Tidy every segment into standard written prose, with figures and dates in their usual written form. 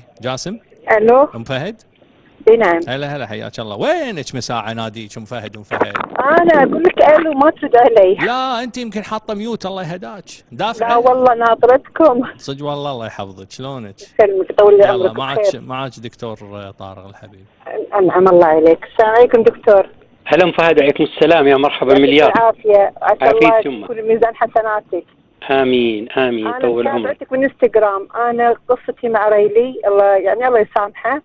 جاسم. الو ام فهد. اي نعم. هلا هلا، حياك الله. وينك من ساعه ناديك ام فهد ام فهد؟ انا اقول لك الو ما ترد علي. لا انت يمكن حاطه ميوت، الله يهداك. دافعه. لا والله ناطرتكم. صدق والله، الله يحفظك. شلونك؟ يسلمك يطول لي يلا عمرك معك بخير. معك دكتور طارق الحبيب. انعم الله عليك. السلام عليكم دكتور. هلا ام فهد، عليكم السلام، يا مرحبا يعطيك مليار. العافيه، عسى الله عافية يمه. يكون ميزان حسناتك. امين امين، انا طول عمرك. متابعتك بالانستغرام. انا قصتي مع ريلي، الله يسامحه.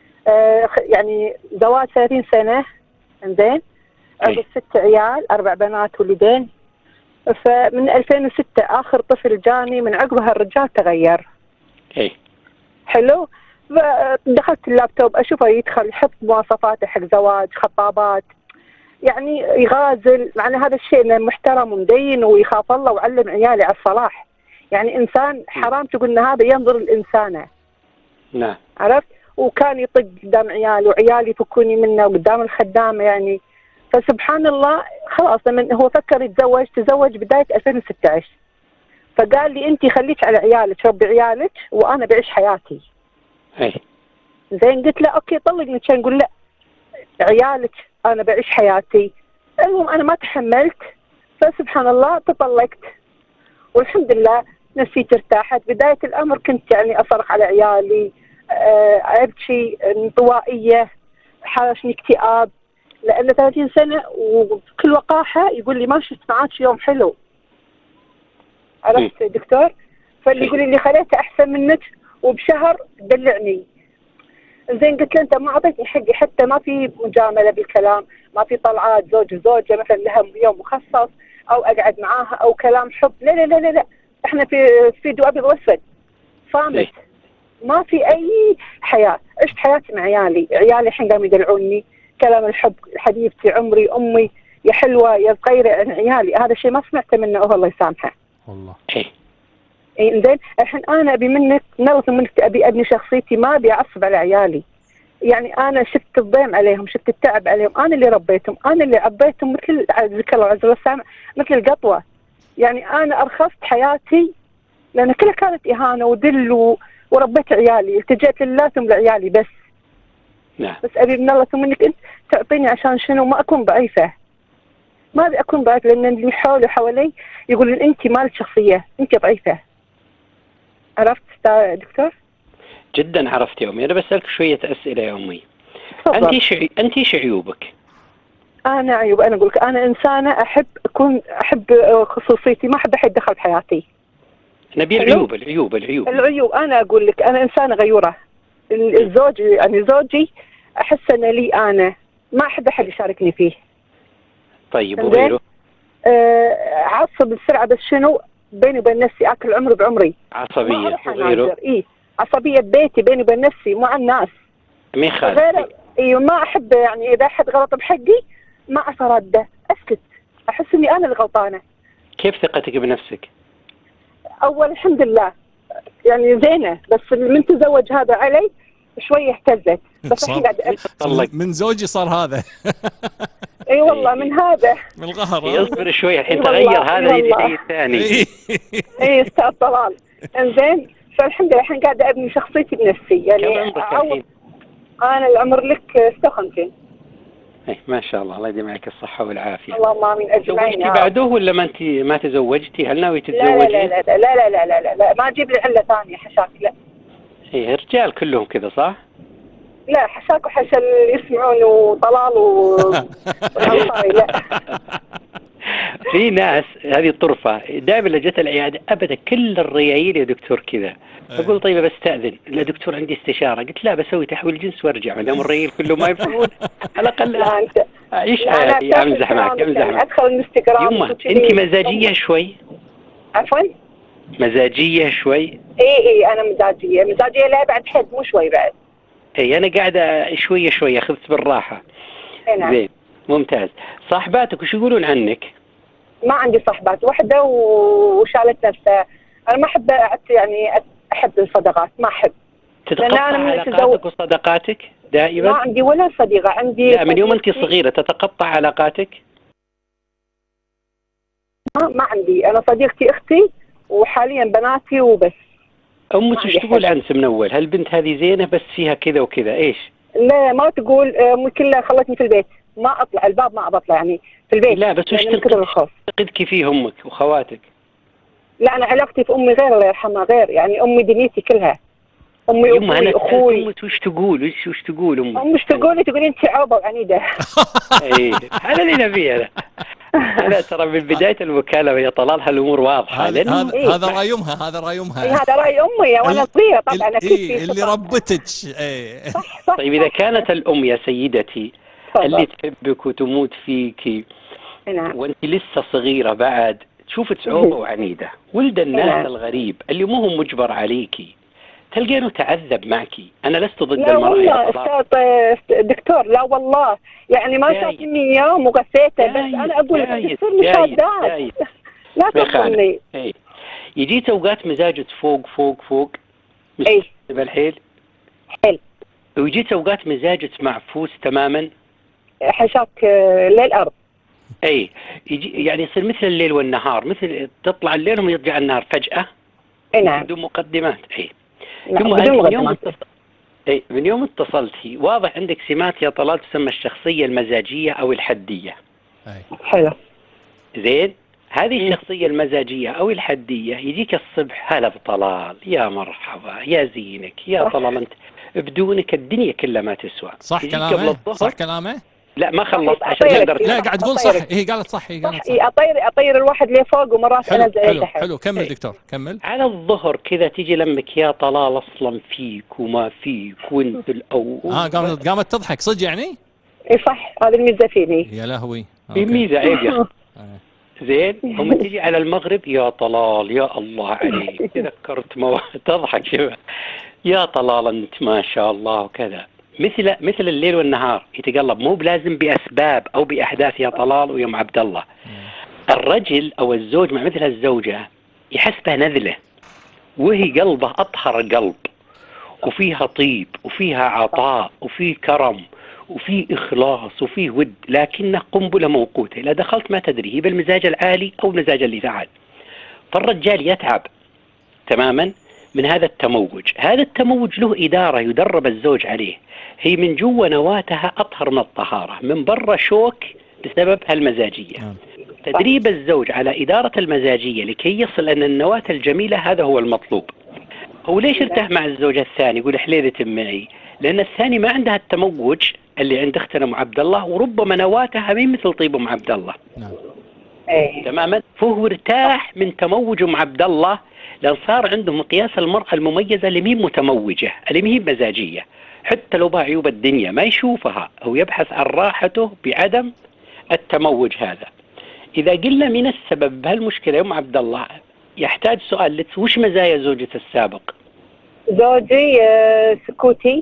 يعني زواج 30 سنه. انزين عقب 6 عيال، 4 بنات ولدين. فمن 2006 اخر طفل جاني، من عقبها الرجال تغير. اي حلو. دخلت اللابتوب اشوفه يدخل يحط مواصفاته حق زواج، خطابات، يعني يغازل. معنى هذا الشيء انه محترم ومدين ويخاف الله وعلم عيالي على الصلاح. يعني انسان حرام تقول ان هذا ينظر الانسانه. نعم. عرفت؟ وكان يطق قدام عيالي وعيالي يفكوني منه وقدام الخدامه يعني. فسبحان الله خلاص لما هو فكر يتزوج، تزوج بدايه 2016. فقال لي انت خليك على عيالك، ربي عيالك وانا بعيش حياتي. اي زين قلت له اوكي طلقني. كان يقول لا عيالك انا بعيش حياتي. المهم انا ما تحملت، فسبحان الله تطلقت والحمد لله نفسيتي ارتاحت. بدايه الامر كنت يعني اصرخ على عيالي، ابكي، انطوائيه، حاشني اكتئاب، لان 30 سنه وبكل وقاحه يقول لي ما شفت معاك يوم حلو. عرفت دكتور؟ فاللي يقول لي خليته احسن منك وبشهر دلعني. زين قلت له انت ما اعطيتني حقي، حتى ما في مجامله بالكلام، ما في طلعات زوج وزوجه مثلا لها يوم مخصص او اقعد معاها او كلام حب. لا لا لا لا, لا. احنا في فيديو ابيض واسود صامت. ما في اي حياه. عشت حياتي مع عيالي، عيالي الحين قاموا يدلعوني كلام الحب، حبيبتي عمري امي يا حلوه يا صغيره عن عيالي. هذا الشيء ما سمعته منه هو الله يسامحه. والله. اي زين الحين انا ابي منك نرث منك، ابي ابني شخصيتي، ما ابي اعصب على عيالي. يعني انا شفت الضيم عليهم، شفت التعب عليهم، انا اللي ربيتهم، انا اللي عبيتهم مثل ذكر الله عز وجل مثل القطوه. يعني انا ارخصت حياتي لان كلها كانت اهانه وذل وربيت عيالي، التجأت لله ثم لعيالي بس. نعم. بس ابي من الله ثم منك انت تعطيني عشان شنو؟ ما اكون ضعيفه. ما ابي اكون ضعيفه لان اللي حولي وحوالي يقولون انت مالك شخصيه، انت ضعيفه. عرفت دكتور؟ جدا عرفت يا امي. انا بسالك شويه اسئله يا امي. انت شو عيوبك؟ انا عيوب، انا اقول لك انا انسانه احب خصوصيتي، ما احب احد يدخل في حياتي. نبي العيوب. انا اقول لك انا انسانه غيوره. الزوج يعني زوجي احس انه لي انا، ما احب احد يشاركني فيه. طيب وغيره؟ عصب بسرعه، بس شنو بيني وبين نفسي اكل عمري بعمري. عصبيه وغيره؟ عصبيه ببيتي بيني وبين نفسي مع الناس. مين خالد؟ ايوه ما احب يعني اذا احد غلط بحقي ما اترده، اسكت، احس اني انا الغلطانه. كيف ثقتك بنفسك؟ اول الحمد لله يعني زينه، بس من تزوج هذا علي شويه اهتزت. بس الحين قاعد من زوجي صار هذا. اي والله من هذا من القهر. يصبر شوي الحين تغير هذا يجي الثاني. اي استاذ طلال. انزين فالحمد لله الحين قاعده ابني شخصيتي بنفسي. يعني كم عمرك الحين؟ انا العمر لك 56. ما شاء الله، الله يديم عليك الصحة والعافية. اللهم امين اجمعين. تزوجتي بعده ولا ما تزوجتي؟ هل ناوي تتزوجي؟ لا لا لا لا لا لا لا لا, لا. ما اجيب لي عله ثانيه حشاك. لا الرجال كلهم كذا صح؟ لا حشاك وحشا اللي يسمعون وطلال والانصاري لا. في ناس هذه الطرفة دائما اللي جت العيادة ابدا كل الريايل يا دكتور كذا. اقول طيب بستأذن، لا دكتور عندي استشارة. قلت لا بسوي تحويل جنس وارجع، ما دام الريايل كله ما يفهمون على الاقل اعيش حياتي. امزح معك ادخل الانستغرام. يمه انت مزاجية شوي؟ عفوا؟ مزاجية شوي؟ اي انا مزاجية لا بعد حد، مو شوي بعد. اي انا قاعدة شوية اخذت بالراحة. نعم. زين ممتاز. صاحباتك وش يقولون عنك؟ ما عندي صاحبات، وحدة وشالت نفسها. انا ما احب يعني احب الصداقات، ما احب. تتقطع علاقاتك وصداقاتك دائما؟ ما عندي ولا صديقة. عندي لا من يوم انت صغيرة تتقطع علاقاتك؟ ما عندي. انا صديقتي اختي وحاليا بناتي وبس. أمك وش تقول عن سمنول؟ هالبنت هذه زينة بس فيها كذا وكذا إيش؟ لا ما تقول، أمي كلها خلتني في البيت، ما أطلع الباب، ما أطلع يعني في البيت. لا بس وش تنتقدك فيه أمك وخواتك؟ لا أنا علاقتي في أمي غير، الله يرحمها، غير يعني أمي دنيتي كلها. أمي وأخوي. أمك وش تقول؟ وش تقول أمك؟ أمي وش تقولي أنت عوبة وعنيدة. إيه هذا اللي نبيه. لا ترى من بداية المكالمة يا طلال هالأمور واضحة. هذا رايمها، هذا رأي أمي وأنا صغيرة طبعا أكيد اللي ربتك. صح. طيب إذا كانت الأم يا سيدتي اللي تحبك وتموت فيك وأنت لسه صغيرة بعد، تشوف صعوبة وعنيدة، ولد الناس الغريب اللي مو هو مجبر عليكي تلقينه تعذب معك. أنا لست ضد المرأة يا طلال. دكتور لا والله يعني ما شاف مني يوم وغسيته، بس أنا أقول لك تصير مشادات. لا تقولني. يجيت أوقات مزاجك فوق مش بالحيل حيل، ويجيت أوقات مزاجك معفوس تماما حشاك للأرض. أي يجي يعني يصير مثل الليل والنهار، مثل تطلع الليل ويرجع النهار فجأة. نعم. بدون مقدمات. من يوم اتصلتي واضح عندك سمات يا طلال تسمى الشخصية المزاجية أو الحدية. حلو. زين، هذه الشخصية المزاجية أو الحدية يجيك الصبح هلا بطلال، يا مرحبا، يا زينك، يا طلال أنت، بدونك الدنيا كلها ما تسوى. صح كلامه؟ صح كلامه؟ لا ما خلصت عشان نقدر. لا قاعد تقول صح. هي قالت صح. أطير الواحد لفوق ومرات أنزل تحت. حلو كمل دكتور كمل. على الظهر كذا تيجي لمك يا طلال أصلا فيك وما فيك وانت الأول. قامت تضحك صدق يعني؟ اي صح، هذه الميزة فيني. يا لهوي. الميزة عيب يا أخي. زين، ومن تيجي على المغرب يا طلال يا الله عليك، تذكرت تضحك شبه يا طلال أنت ما شاء الله وكذا. مثل الليل والنهار يتقلب، مو بلازم بأسباب أو بأحداث يا طلال ويوم عبد الله. الرجل أو الزوج مع مثل الزوجة يحسبها نذلة، وهي قلبه أطهر قلب، وفيها طيب وفيها عطاء وفيه كرم وفيه إخلاص وفيه ود، لكنه قنبلة موقوتة، إذا دخلت ما تدري هي بالمزاج العالي أو المزاج اللي تعال. فالرجال يتعب تماما من هذا التموج. هذا التموج له إدارة يدرب الزوج عليه، هي من جوا نواتها أطهر من الطهارة، من برا شوك بسبب هالمزاجية. تدريب الزوج على إدارة المزاجية لكي يصل أن النواة الجميلة هذا هو المطلوب. هو ليش ارتاح مع الزوج الثاني؟ يقول حليلة معي، لأن الثاني ما عندها التموج اللي عند اختنا ام عبد الله، وربما نواتها مين مثل طيب ام عبد الله. تماما. فهو ارتاح من تموج ام عبد الله، لأن صار عنده مقياس المرأة المميزة اللي مين متموجة، اللي مين مزاجية، حتى لو بها عيوب الدنيا ما يشوفها، أو يبحث عن راحته بعدم التموج هذا. إذا قلنا من السبب بهالمشكلة يا ام عبد الله، يحتاج سؤال لك، وش مزايا زوجك السابق؟ زوجي سكوتي،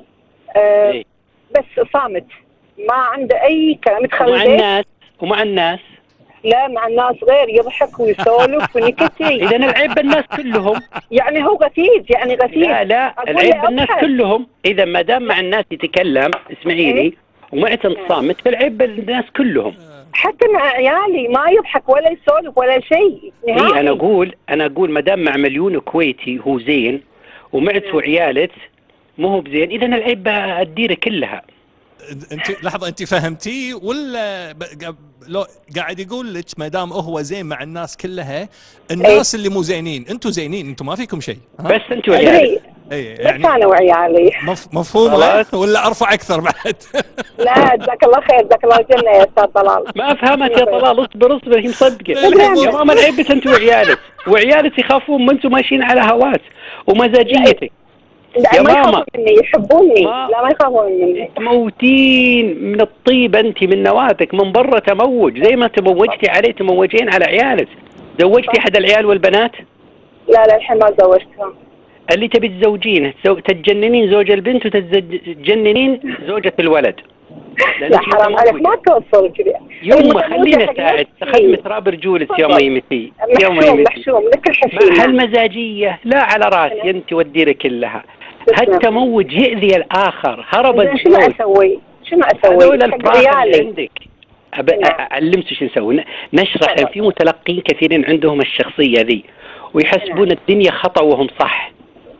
بس صامت، ما عنده أي كلام، يتخلى. ومع الناس لا، مع الناس غير، يضحك ويسولف ونكتي. إذا العيب بالناس كلهم. يعني هو غثيث، يعني غثيث. لا العيب بالناس كلهم. إذا ما دام مع الناس يتكلم، اسمعيني، ومعت صامت، فالعيب بالناس كلهم. حتى مع عيالي ما يضحك ولا يسولف ولا شيء نهائي. أنا أقول ما دام مع مليون كويتي هو زين، ومعت وعيالك مو هو بزين، إذا العيب الديرة كلها. انت لحظه، انت فهمتي ولا لو قاعد يقول لك ما دام هو زين مع الناس كلها، الناس اللي مو زينين انتم زينين، انتم ما فيكم شيء. بس انتم وعيالي. يعني بس انا وعيالي. مفهوم ولا ارفع اكثر بعد؟ لا جزاك الله خير، جزاك الله الجنه يا استاذ طلال. ما افهمك يا طلال، اصبر هي مصدقه يا ماما. العيب بس انت وعيالك يخافون، ما انتم ماشيين على هواك ومزاجيتك. لا ما يخافون مني، يحبوني. لا ما يخافون مني. تموتين من الطيب انت، من نواتك، من برا تموج، زي ما تموجتي عليه تموجين على عيالك. زوجتي احد العيال والبنات؟ لا الحين ما زوجتهم. اللي تبي تزوجينه تتجننين زوج البنت وتتجننين زوجة الولد. لا حرام عليك، ما توصل كذا. يوم خلينا نساعد، خدمة راب رجولك يوم يمتي محشوم لك الحشيمة. هالمزاجية لا على راسي انت والديرة كلها. هالتموج يؤذي الآخر. هرب الزوج. شنو أسوي؟ هذول الفراغ اللي عندك. أعلمك شو نسوي. نشرح. في متلقين كثيرين عندهم الشخصية ذي ويحسبون الدنيا خطأ وهم صح.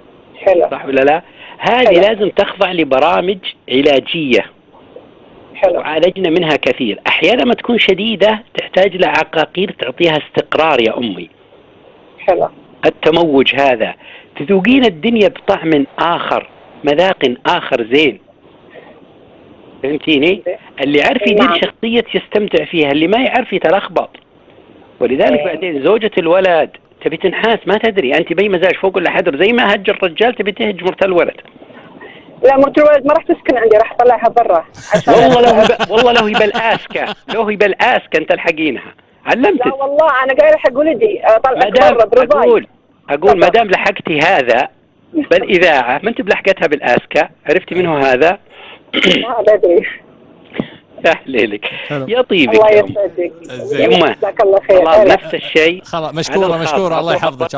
حلو. صح ولا لا؟ هذه حلو. لازم تخضع لبرامج علاجية حلو. وعالجنا منها كثير. أحيانا ما تكون شديدة تحتاج لعقاقير تعطيها استقرار يا أمي. حلو. التموج هذا تذوقين الدنيا بطعم آخر، مذاق آخر زين. فهمتيني؟ اللي يعرف يدير شخصية يستمتع فيها، اللي ما يعرف يتلخبط. ولذلك بعدين زوجة الولد تبي تنحاس، ما تدري أنت بأي مزاج فوق ولا حدر، زي ما هج الرجال تبي تهج مرت الولد. لا مرت الولد ما راح تسكن عندي، راح اطلعها برا. والله لو هي بالآسكة، لو هي بالآسكة أنت الحقينها. علمتك. لا والله أنا قايل حق ولدي أطلعك برا برضاي. أقول ما دام لحقتي هذا بالإذاعة، ما أنت بلحقتها بالآسكة، عرفتي منه هذا؟ ما أدري. أهليلك يا طيبك الله يا يسعدك. يمه. جزاك الله خير. نفس الشيء. خلاص مشكورة الله يحفظك.